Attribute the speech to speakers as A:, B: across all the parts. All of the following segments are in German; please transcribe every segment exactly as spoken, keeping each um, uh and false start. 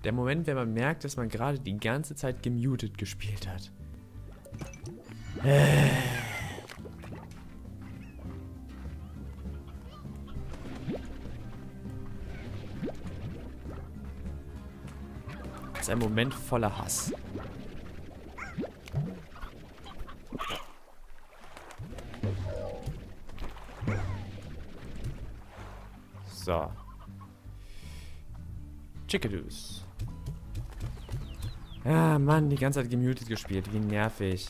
A: Der Moment, wenn man merkt, dass man gerade die ganze Zeit gemutet gespielt hat. Das ist ein Moment voller Hass. So. Chickadoos. Ja, Mann, die ganze Zeit gemutet gespielt. Wie nervig.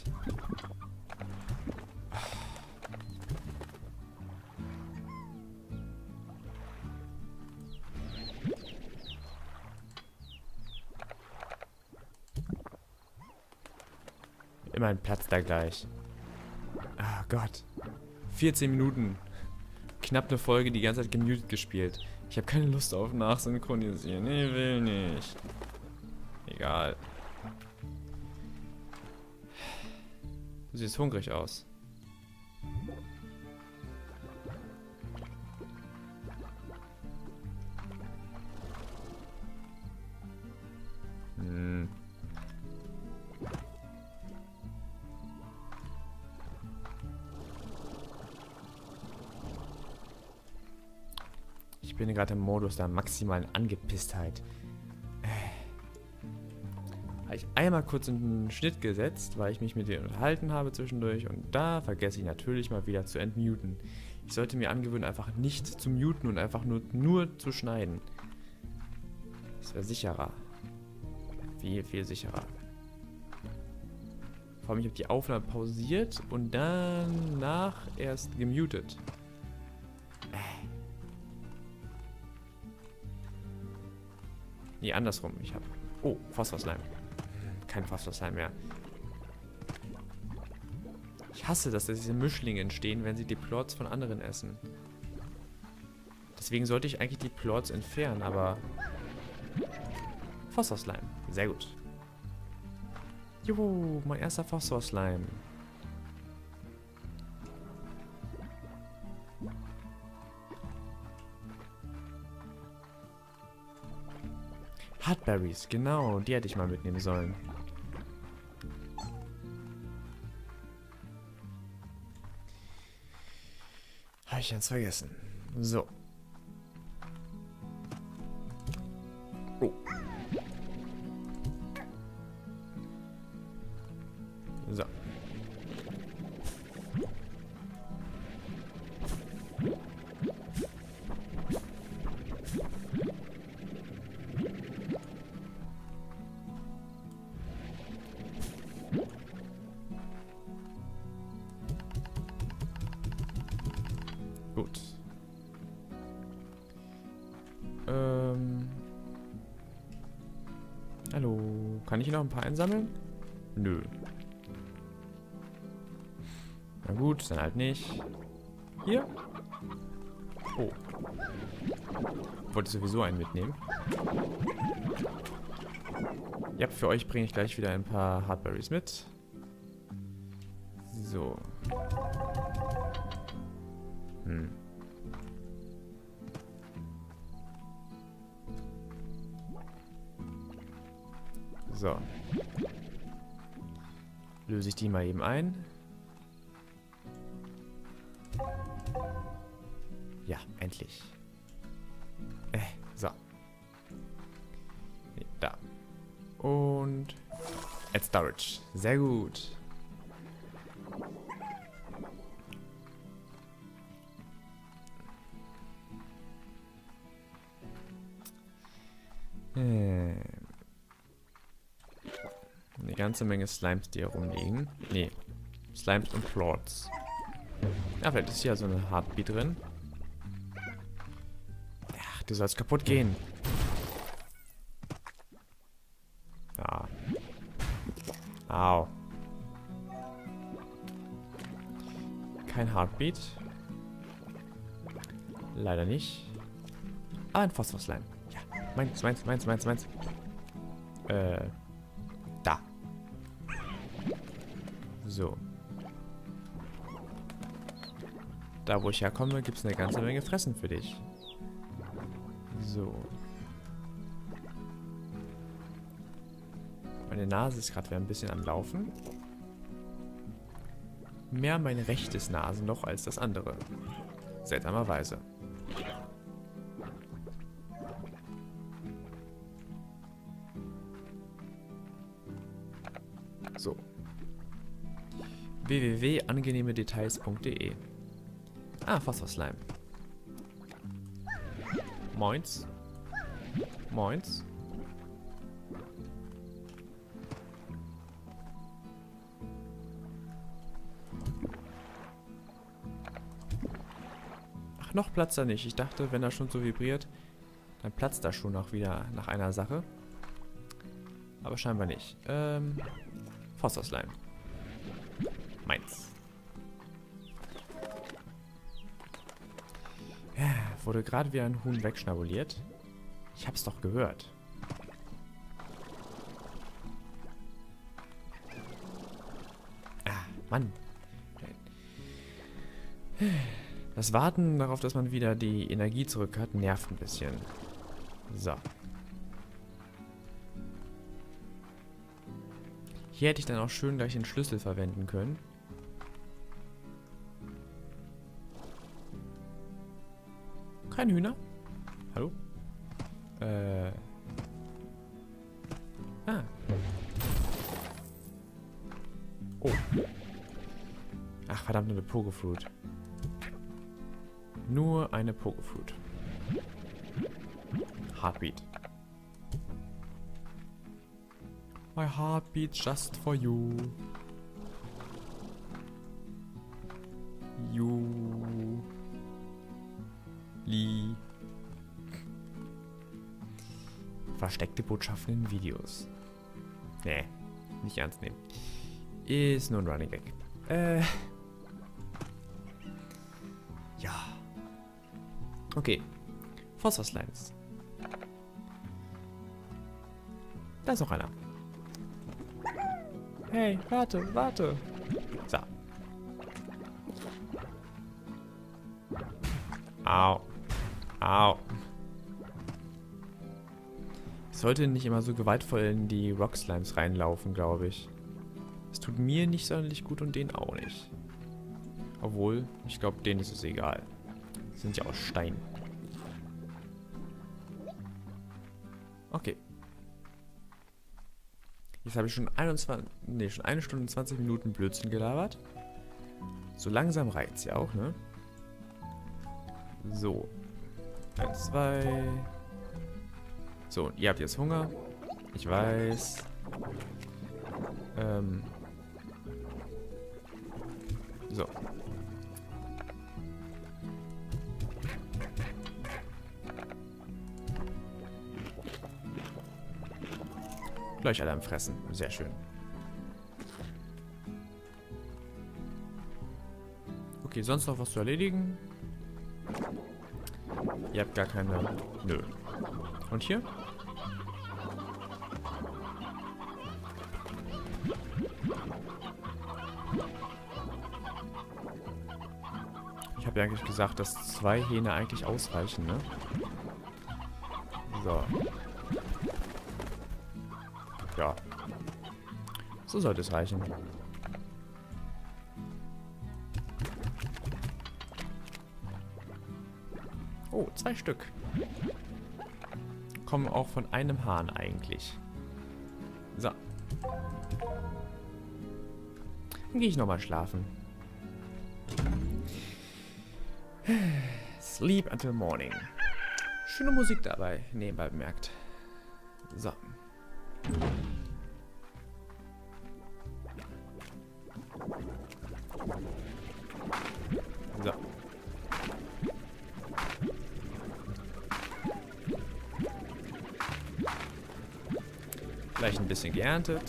A: Immerhin Platz da gleich. Ah Gott. vierzehn Minuten. Knapp eine Folge, die ganze Zeit gemutet gespielt. Ich habe keine Lust auf Nachsynchronisieren. Ich will nicht. Egal. Du siehst hungrig aus. Hm. Ich bin gerade im Modus der maximalen Angepisstheit. Habe ich einmal kurz einen Schnitt gesetzt, weil ich mich mit denen unterhalten habe zwischendurch und da vergesse ich natürlich mal wieder zu entmuten. Ich sollte mir angewöhnen, einfach nicht zu muten und einfach nur, nur zu schneiden. Das wäre sicherer. Viel, viel sicherer. Vor allem, ich habe die Aufnahme pausiert und danach erst gemutet. Nee, andersrum. Ich habe... Oh, Phosphor-Slime. Kein Phosphor-Slime mehr. Ich hasse, dass diese Mischlinge entstehen, wenn sie die Plots von anderen essen. Deswegen sollte ich eigentlich die Plots entfernen, aber... Phosphor-Slime. Sehr gut. Juhu, mein erster Phosphor-Slime. Hardberries, genau, die hätte ich mal mitnehmen sollen. Habe ich ganz vergessen. So. Oh. So. Gut. Ähm. Hallo. Kann ich noch ein paar einsammeln? Nö. Na gut, dann halt nicht. Hier? Oh. Wollte sowieso einen mitnehmen. Ja, für euch bringe ich gleich wieder ein paar Hardberries mit. So. Hm. So. Löse ich die mal eben ein. Ja, endlich. Äh, so. Nee, da. Und Add Storage. Sehr gut. Äh. Eine ganze Menge Slimes, die hier rumliegen. Nee. Slimes und Plots. Ja, vielleicht ist hier so eine Heartbeat drin. Ach, du sollst kaputt gehen. Ja. Au. Kein Heartbeat. Leider nicht. Aber ein Phosphor-Slime. Ja, meins, meins, meins, meins, meins. Äh. Da. So. Da, wo ich herkomme, gibt es eine ganze Menge Fressen für dich. So. Meine Nase ist gerade wieder ein bisschen am Laufen. Mehr mein rechtes Nasenloch als das andere. Seltsamerweise. So. w w w punkt angenehme details punkt de. Ah, Phosphor-Slime. Moins. Moins. Ach, noch platzt er nicht. Ich dachte, wenn er schon so vibriert, dann platzt er schon noch wieder nach einer Sache. Aber scheinbar nicht. Ähm, Phosphor-Slime. Meins. Ja, wurde gerade wie ein Huhn wegschnabuliert. Ich hab's doch gehört. Ah, Mann. Das Warten darauf, dass man wieder die Energie zurück hat, nervt ein bisschen. So. Hier hätte ich dann auch schön gleich den Schlüssel verwenden können. Kein Hühner? Hallo? Äh. Ah. Oh. Ach, verdammt, nur eine Pokefruit. Nur eine Pokefruit. Heartbeat. My heart beats just for you. You. Lee. Versteckte Botschaften in Videos. Nee, nicht ernst nehmen. Ist nur ein Running Gag. Äh. Ja. Okay. Phosphor-Slimes. Da ist noch einer. Hey, warte, warte. So. Au. Au. Ich sollte nicht immer so gewaltvoll in die Rock Slimes reinlaufen, glaube ich. Es tut mir nicht sonderlich gut und denen auch nicht. Obwohl, ich glaube, denen ist es egal. Die sind ja aus Stein. Okay. Jetzt habe ich schon einundzwanzig, nee, schon eine Stunde und zwanzig Minuten Blödsinn gelabert. So langsam reicht's ja auch, ne? So. Eins, zwei. So, ihr habt jetzt Hunger. Ich weiß. Ähm. So. Gleich alle am Fressen. Sehr schön. Okay, sonst noch was zu erledigen? Ihr habt gar keine... Nö. Und hier? Ich habe ja eigentlich gesagt, dass zwei Hähne eigentlich ausreichen, ne? So. Ja. So sollte es reichen. Oh, zwei Stück. Kommen auch von einem Hahn eigentlich. So. Dann gehe ich nochmal schlafen. Sleep until morning. Schöne Musik dabei, nebenbei bemerkt. So. So. Vielleicht ein bisschen geerntet.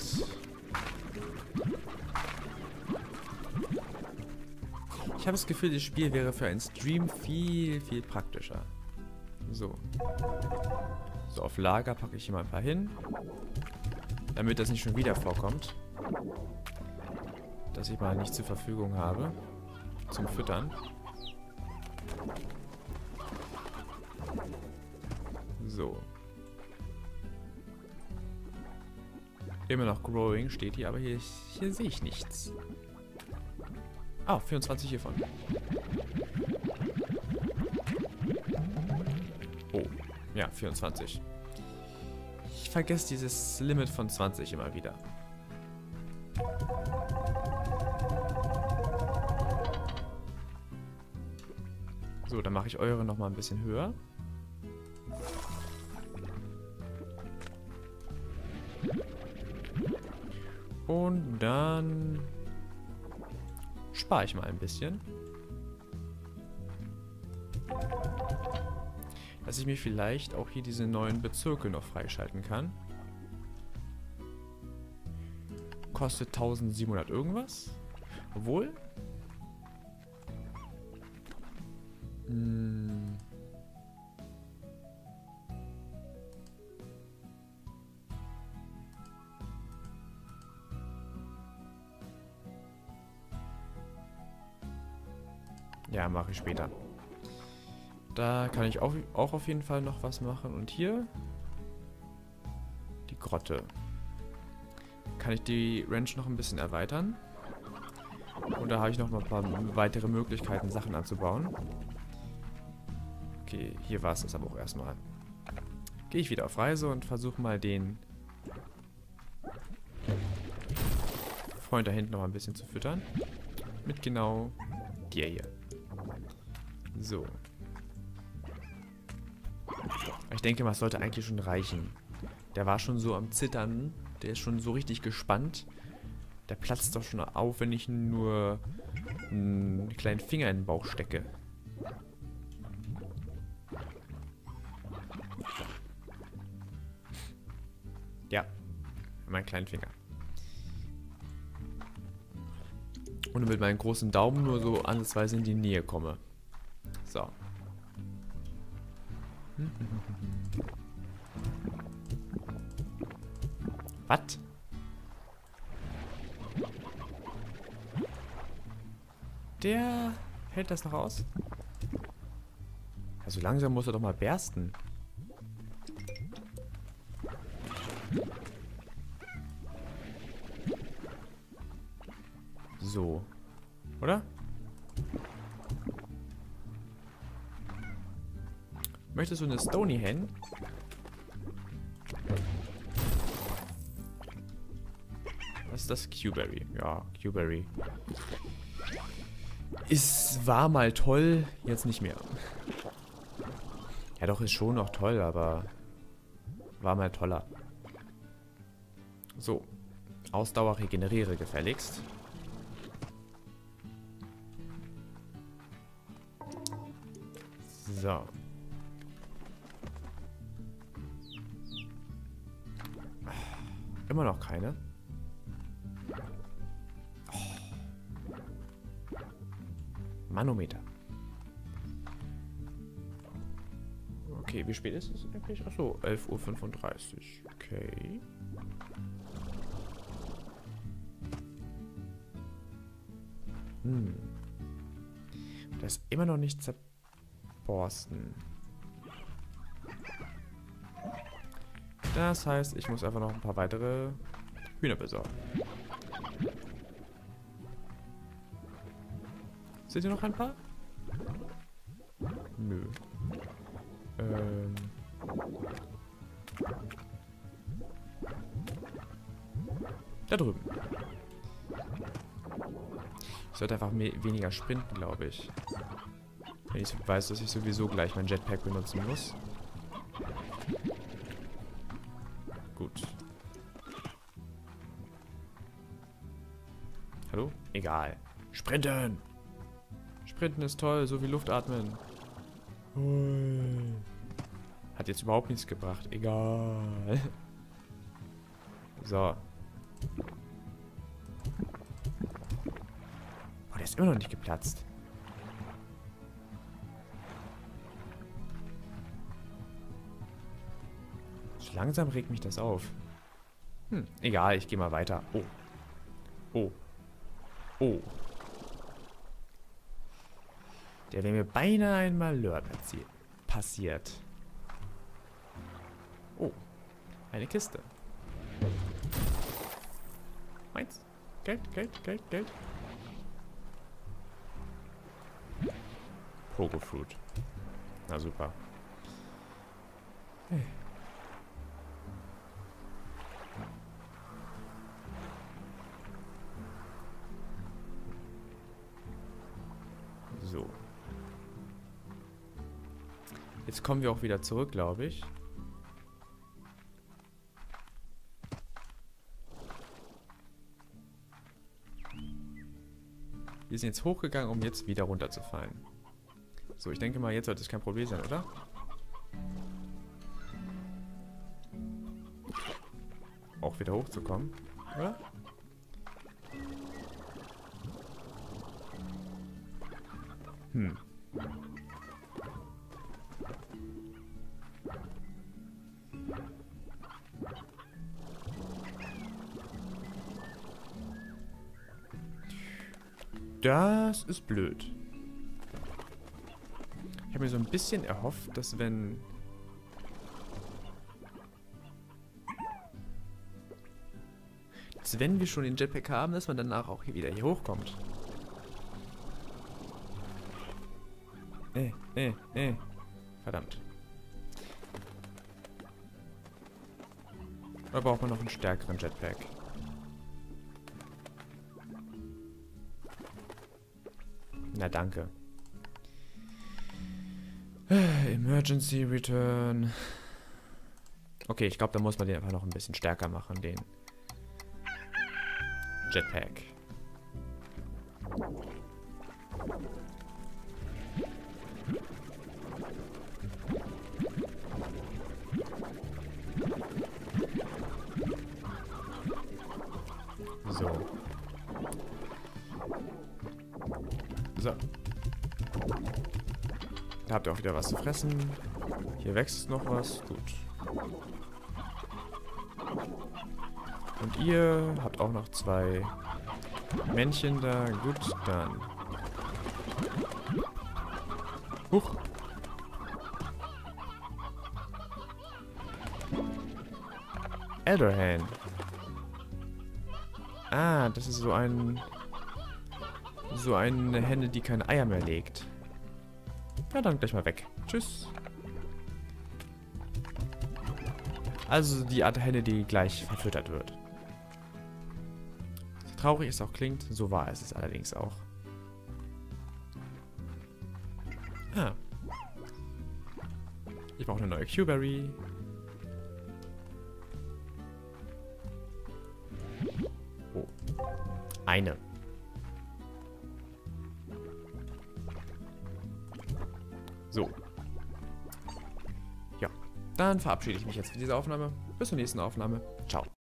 A: Ich habe das Gefühl, das Spiel wäre für einen Stream viel, viel praktischer. So. So, auf Lager packe ich hier mal ein paar hin. Damit das nicht schon wieder vorkommt. Dass ich mal nicht zur Verfügung habe. Zum Füttern. So. Immer noch Growing steht hier, aber hier, hier sehe ich nichts. Ah, vierundzwanzig hiervon. Oh, ja, vierundzwanzig. Ich vergesse dieses Limit von zwanzig immer wieder. So, dann mache ich eure nochmal ein bisschen höher. Und dann spare ich mal ein bisschen. Dass ich mir vielleicht auch hier diese neuen Bezirke noch freischalten kann. Kostet tausendsiebenhundert irgendwas. Obwohl. Hm. Ja, mache ich später. Da kann ich auch, auch auf jeden Fall noch was machen. Und hier die Grotte. Kann ich die Ranch noch ein bisschen erweitern. Und da habe ich noch mal ein paar weitere Möglichkeiten, Sachen anzubauen. Okay, hier war es das aber auch erstmal. Gehe ich wieder auf Reise und versuche mal den Freund da hinten noch ein bisschen zu füttern. Mit genau dir hier. So. Ich denke mal, es sollte eigentlich schon reichen. Der war schon so am Zittern. Der ist schon so richtig gespannt. Der platzt doch schon auf, wenn ich nur einen kleinen Finger in den Bauch stecke. Ja. Mein kleinen Finger. Und mit meinem großen Daumen nur so ansatzweise in die Nähe komme. So. Was? Der hält das noch aus? Also langsam muss er doch mal bersten. So. Oder? Möchtest du eine Stony Hen? Was ist das? Q-Berry. Ja, Q-Berry. Ist, war mal toll, jetzt nicht mehr. Ja doch, ist schon noch toll, aber war mal toller. So. Ausdauer regeneriere gefälligst. So. Immer noch keine. Oh. Manometer. Okay, wie spät ist es eigentlich? Achso, elf Uhr fünfunddreißig. Okay. Hm. Das ist immer noch nicht zerborsten. Das heißt, ich muss einfach noch ein paar weitere Hühner besorgen. Sind hier noch ein paar? Nö. Ähm. Da drüben. Ich sollte einfach weniger sprinten, glaube ich. Wenn ich weiß, dass ich sowieso gleich mein Jetpack benutzen muss. Gut. Hallo? Egal. Sprinten! Sprinten ist toll, so wie Luft atmen. Hat jetzt überhaupt nichts gebracht. Egal. So. Oh, der ist immer noch nicht geplatzt. So langsam regt mich das auf. Hm, egal, ich gehe mal weiter. Oh. Oh. Oh. Der wäre mir beinahe einmal Lör passiert. Oh. Eine Kiste. Meins. Geld, Geld, Geld, Geld. Pogo Fruit. Na super. Hey. So. Jetzt kommen wir auch wieder zurück, glaube ich. Wir sind jetzt hochgegangen, um jetzt wieder runterzufallen. So, ich denke mal, jetzt sollte es kein Problem sein, oder? Auch wieder hochzukommen, oder? Hm. Das ist blöd. Ich habe mir so ein bisschen erhofft, dass wenn... Dass wenn wir schon den Jetpack haben, dass man danach auch hier wieder hier hochkommt. Äh, äh, äh. Verdammt. Da braucht man noch einen stärkeren Jetpack. Na danke. Emergency Return. Okay, ich glaube, da muss man den einfach noch ein bisschen stärker machen, den Jetpack. So. So. Da habt ihr auch wieder was zu fressen. Hier wächst noch was. Gut. Und ihr habt auch noch zwei Männchen da. Gut, dann. Huch. Elderhan. Ah, das ist so ein... So eine Henne, die keine Eier mehr legt. Ja, dann gleich mal weg. Tschüss. Also die Art Henne, die gleich verfüttert wird. So traurig es auch klingt, so wahr ist es allerdings auch. Ah. Ich brauche eine neue Q-Berry. Oh. Eine. So. Ja, dann verabschiede ich mich jetzt für diese Aufnahme. Bis zur nächsten Aufnahme. Ciao.